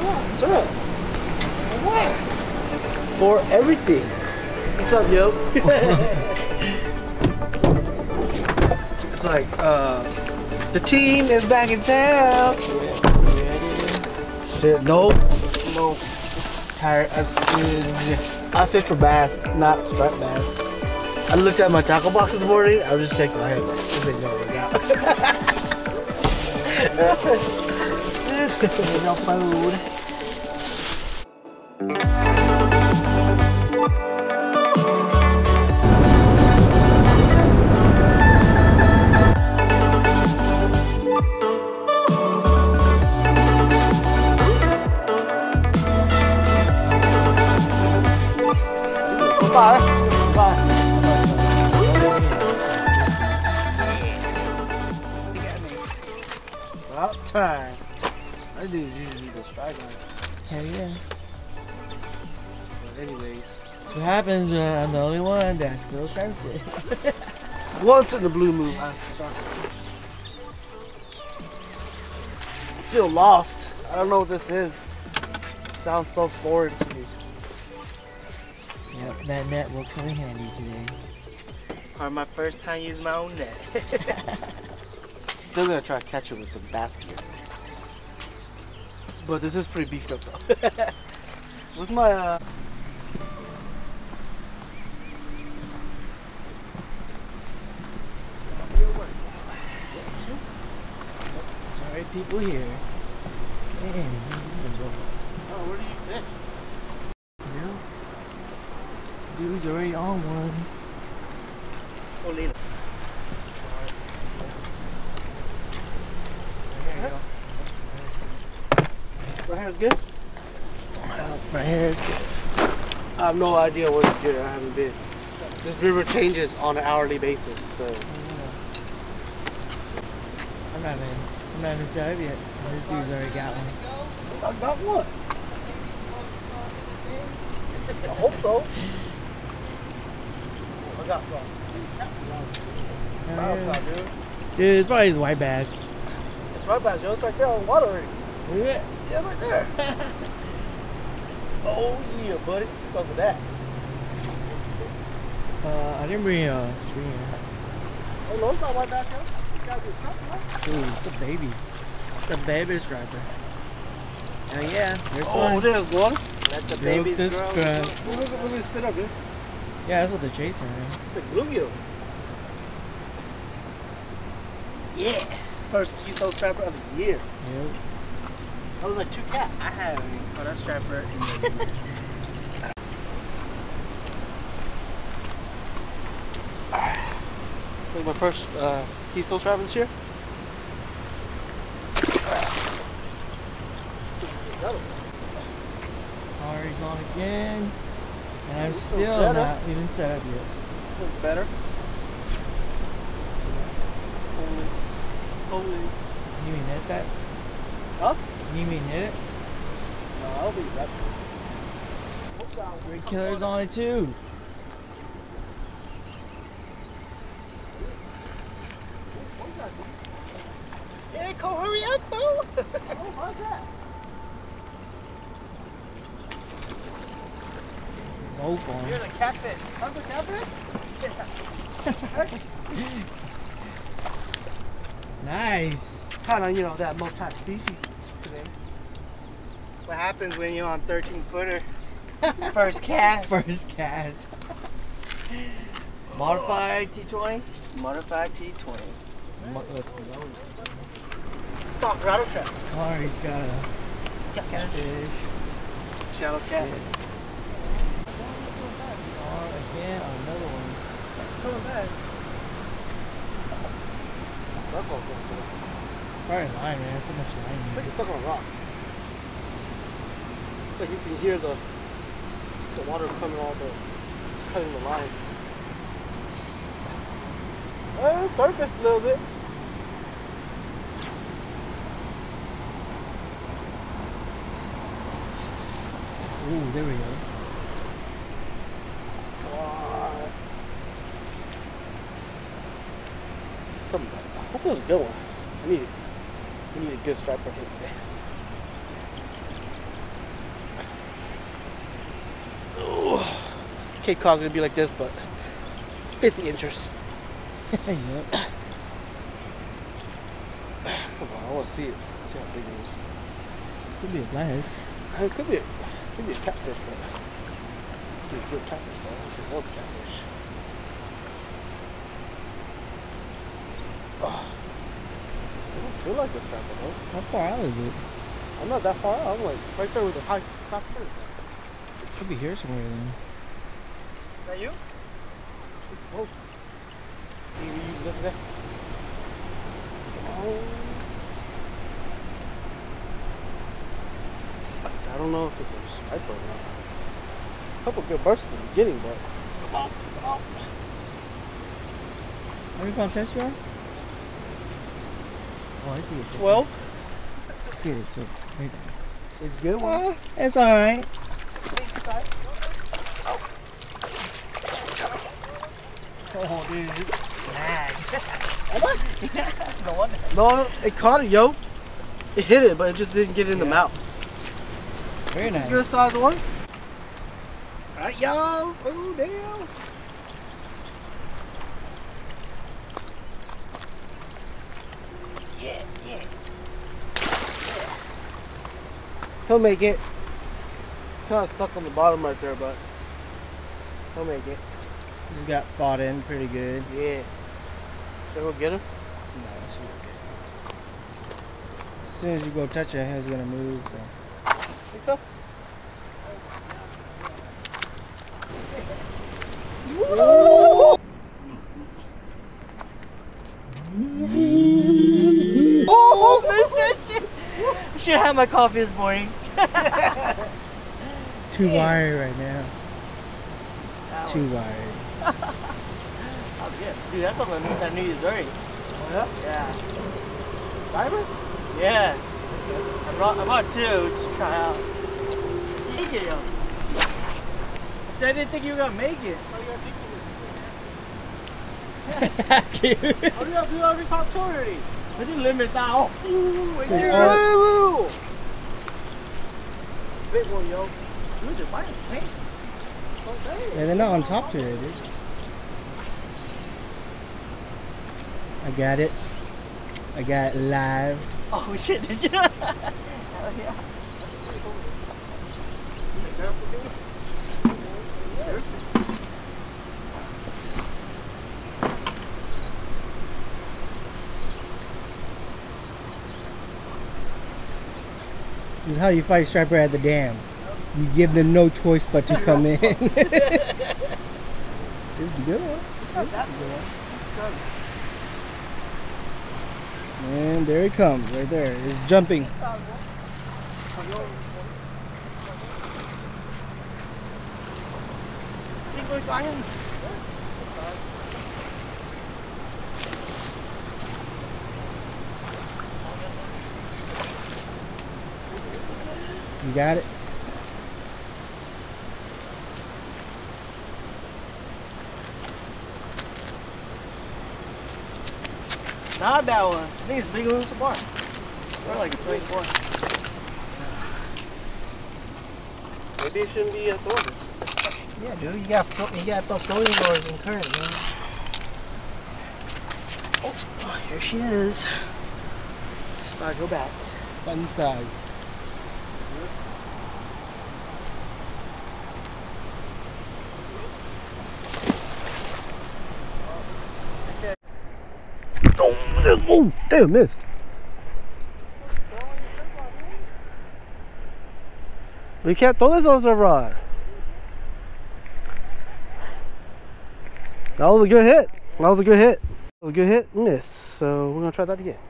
Syrup. What? For everything. What's up, yo? It's like, the team is back in town. Shit, nope. No. Tired as I fish for bass, not striped bass. I looked at my tackle box this morning. I was just shaking my head like, this ain't gonna work out. No food. Bye. Bye. About time. I do usually go strike line. Hell yeah. But anyways. That's what happens when I'm the only one that still strike fish. Once in the blue moon, I feel lost. I don't know what this is. It sounds so foreign to me. Yep, that net will come in handy today. Or my first time using my own net. Still gonna try to catch it with some bass gear. But this is pretty beefed up though. What's my Sorry, people here. Man, oh, where do you fish? yeah. Dude's already on one. Oh, Lena. There you go. Right here's good? Right here is good. I have no idea where it's good. I haven't been. This river changes on an hourly basis, so. I'm not even set up yet. This dude's already got one. I got one. I hope so. I got some. Dude, it's probably his white bass. It's right back, Joe. It's right there on the water already. Look at it. Yeah, right there. Oh yeah, buddy. What's up with that? I didn't bring a string here. Oh no, it's not white bass, Joe. You gotta do something, right? Ooh, it's a baby. It's a baby striper. Oh yeah, there's Oh, one. there's one. Let the Look babies this grow. crap. Look at this spit up, dude. Yeah, that's what they're chasing, man. It's like bluegill. Yeah. First keystone strapper of the year. Yep. That was like 2 cats. I have a strapper in the Like my first keystone strapper this year. Ari's on again. And I'm Feels still better. not even set up yet. Feels better. Holy. You mean net that? Huh? You mean net it? No, I don't think it's that Red Killer's on it too. Yeah, Cole, hurry up, bro. Oh, how's that? Both on. Here's a catfish. How's a catfish? Nice. Kind of, you know, that multi-species today. What happens when you're on 13-footer? First cast. First cast. Modified T20? Modified T20. Stock rattle trap. Ari's got a Catfish. fish. Shallow cat. Again, another one. It's coming back. Stuck on something. Probably line, man. So much It's line. like it's stuck on a rock. Like you can hear the water coming all the cutting the line. Surfaced a little bit. Ooh, there we go. It's coming back. That feels a good one. I need a good striper hit today. Cape Cod's gonna be like this, but 50 inches. Yep. Come on, I want to see it. See how big it is. Could be a flathead. It could be a catfish, but it could be a good catfish, though. It was a catfish. Oh. I don't feel like a striper, though. How far out is it? I'm not that far out. I'm like right there with the high fast birds. It should be here somewhere then. Is that you? It's close. You use it there. Oh. I don't know if it's a striper or not. A couple good bursts at the beginning, but come on. Are you gonna test your arm? Oh, I see it. 12. I see it. So right there. It's good one. It's all right. Oh, dude. Snag. No wonder. No, it caught it, yo. It hit it, but it just didn't get in the mouth. Very nice. Good size one. Alright, y'all. Oh, damn. Yeah. He'll make it. It's kind of stuck on the bottom right there, but he'll make it. Just got fought in pretty good. Yeah. Should I go get him? No, it should be okay. As soon as you go touch it, it's gonna move. So. Think so? Oh, missed that shit! I should have my coffee this morning. Too wired right now. Too wired. Oh, yeah. Dude, that's something that New Year's already. Oh, yeah? Yeah. Diamond? Yeah. I brought two just to try out. Make it, yo. I didn't think you were gonna make it. How you gonna think Dude. How do you have to do every top two already? I didn't limit that. Oh, big one, yo. Dude, your bite is pink. Yeah, they're not on top today, dude. I got it. I got it live. Oh shit, did you? Hell yeah. This is how you fight striper at the dam. You give them no choice but to come in. This be good one. It's not that good. And there it comes, right there. It's jumping. You got it? Not that one. I think it's bigger than the bar. Or like a 24. Maybe it shouldn't be a thorn. Yeah, dude. You got throw floating lures in current, man. Oh, here she is. Just gotta go back. Fun size. Oh, damn, missed. We can't throw this on the rod. That was a good hit. That was a good hit. That was a good hit, miss. So we're gonna try that again.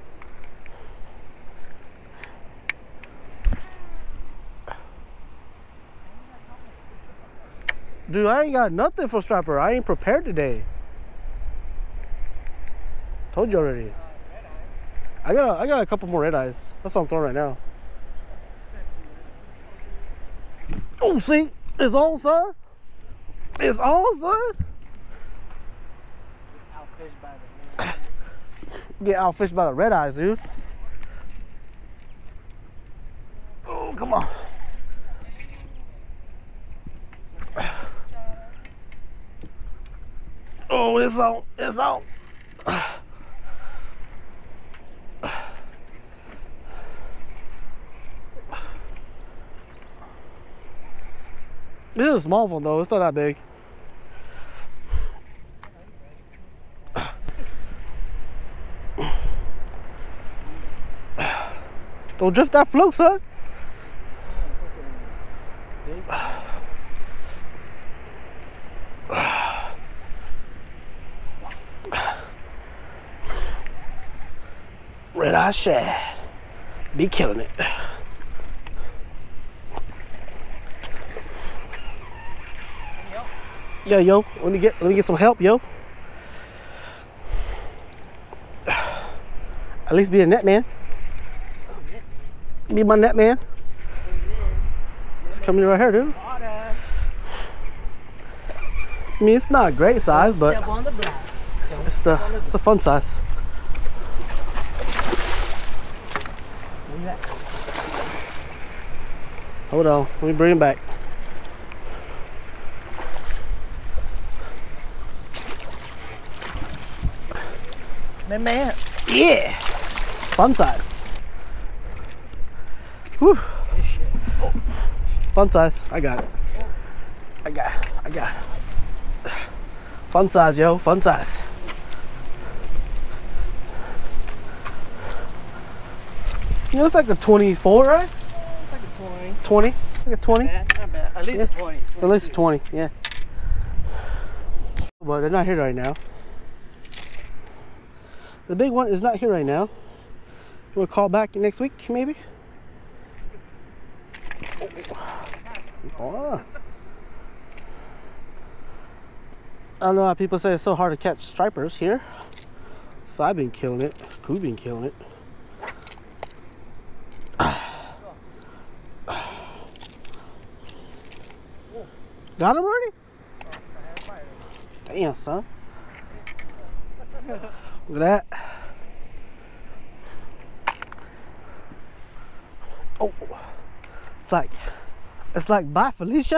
Dude, I ain't got nothing for striper. I ain't prepared today. Told you already. I got a couple more red eyes. That's what I'm throwing right now. Oh, see? It's on, son. It's on, son. Get outfished by the red eyes, dude. Oh, come on. Oh, it's on. It's on. This is a small one though. It's not that big. Don't drift that float, son. Red Eye Shad. Be killing it. Yo, let me get some help, yo. At least be a net man. Be my net man. It's coming right here, dude. I mean, it's not a great size, but it's the fun size. Hold on, let me bring him back. Man. Yeah, fun size. Whew. Fun size. I got it. I got it. Fun size, yo. Fun size. You know, it's like a 24, right? It's like a 20. 20? Like a 20? Not bad. At least a 20. It's at least a 20, yeah. But they're not here right now. The big one is not here right now. You want to call back next week, maybe? Oh. I don't know how people say it's so hard to catch stripers here. So I've been killing it. Cool been killing it. Got him already? Damn, son. Look at that. Oh, it's like bye, Felicia.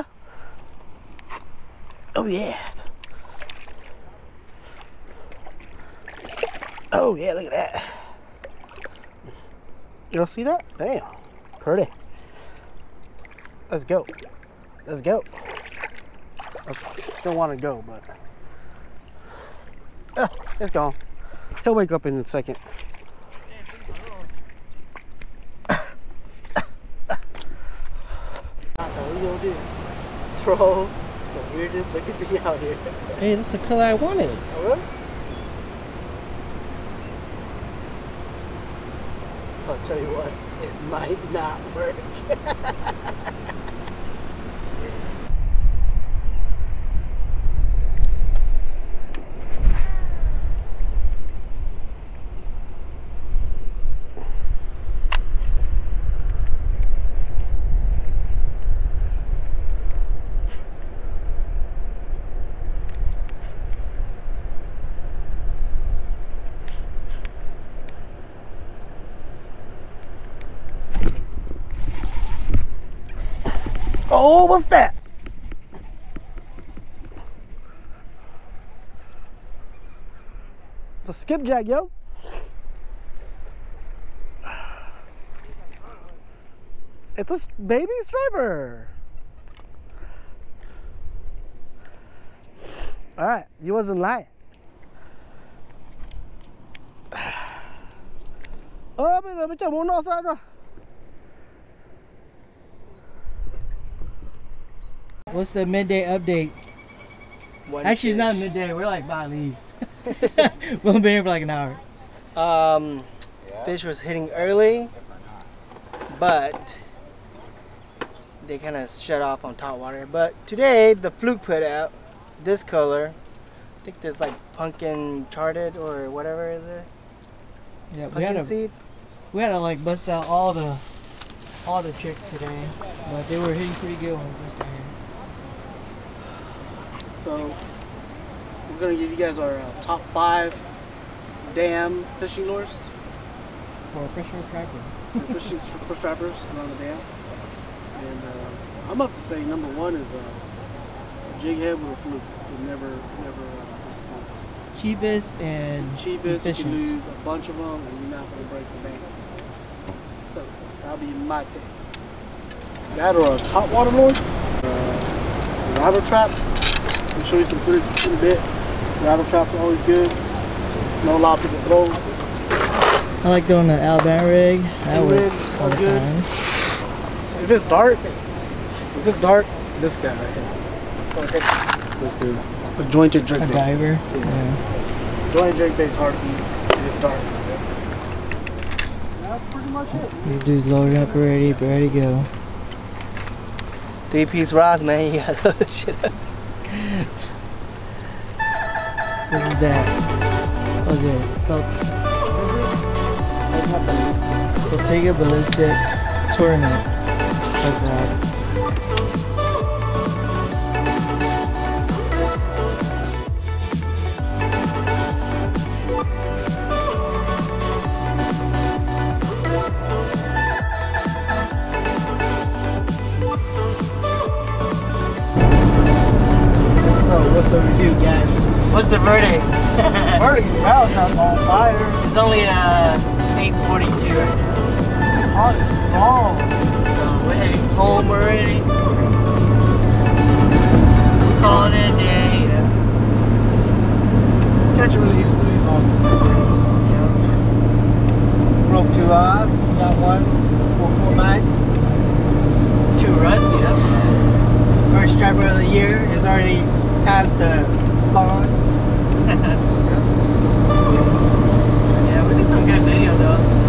Oh yeah. Oh yeah, look at that. Y'all see that? Damn, pretty. Let's go. Let's go. I don't want to go, but it's gone. He'll wake up in a second. What are you gonna do? Throw the weirdest looking thing out here. Hey, that's the color I wanted. Oh, really? I'll tell you what, it might not work. Oh, what's that? It's a skipjack, yo. It's a baby striper. All right, you wasn't lying. Oh, but I'm on outside now. What's the midday update? Actually, it's not midday. We're like by leave. We've been here for like an hour. Fish was hitting early, but they kind of shut off on top water. But today, the fluke put out this color. I think there's like pumpkin charted or whatever is it? Yeah, Pumpkin seed. we had to like bust out all the tricks today, but they were hitting pretty good when we first got here. So we're gonna give you guys our top 5 dam fishing lures For fishing striper. for strappers around the dam. And I'm up to say number 1 is a jig head with a fluke. It never disappoints. cheapest and cheapest. efficient. You can lose a bunch of them, and you're not gonna break the bank. So that'll be my pick. That or a top water lure, rattle trap. I'll show you some footage in a bit. Rattle trap's always good. Know a lot of people throw. I like throwing the Alabama rig. That works Rigs all are the good. time. If it's dark, this guy right here. With the jointed jerk A bait. diver. Yeah. Yeah. Jointed jerk bait's hard to beat if it's dark. That's pretty much it. These dudes loaded up already, ready to go. 3-piece rods, man. You gotta load that shit up. This is that. What was it? Saltiga Ballistic Tournament. Choke rod. So what's the review, guys? What's the verdict? Verdict, rattle trap on fire. It's only 8:42 right now. Hot as balls. So we're heading home already. Calling it a day. Yeah. Catch and release on. Broke 2 odds. Got one for 4 nights. Too rusty, that's what. First striper of the year is already past the spawn. Yeah, we did some good video though.